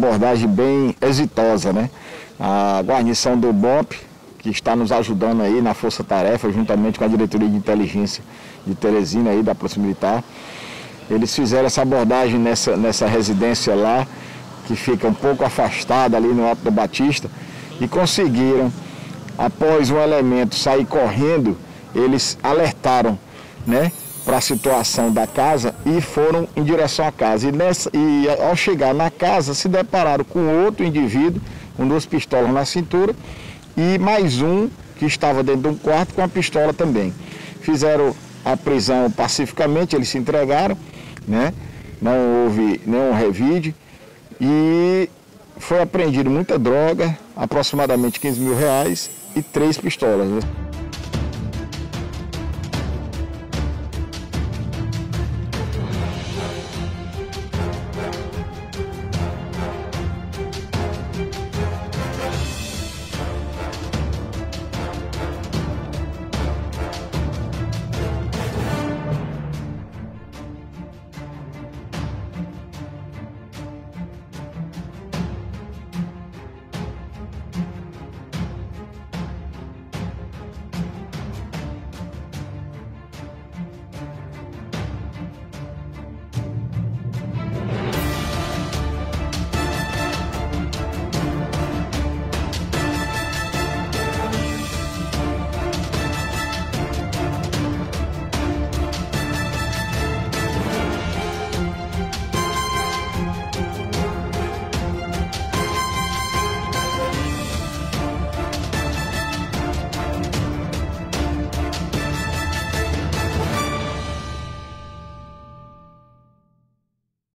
abordagem bem exitosa, né? A guarnição do BOPE, que está nos ajudando aí na força-tarefa, juntamente com a diretoria de inteligência de Teresina aí, da Polícia Militar. Eles fizeram essa abordagem nessa residência lá, que fica um pouco afastada ali no Alto da Batista, e conseguiram, após um elemento sair correndo, eles alertaram, né, para a situação da casa e foram em direção à casa. E ao chegar na casa, se depararam com outro indivíduo, com 2 pistolas na cintura, e mais um que estava dentro de um quarto com a pistola também. Fizeram a prisão pacificamente, eles se entregaram, né? Não houve nenhum revide e foi apreendido muita droga, aproximadamente R$15 mil e 3 pistolas, né?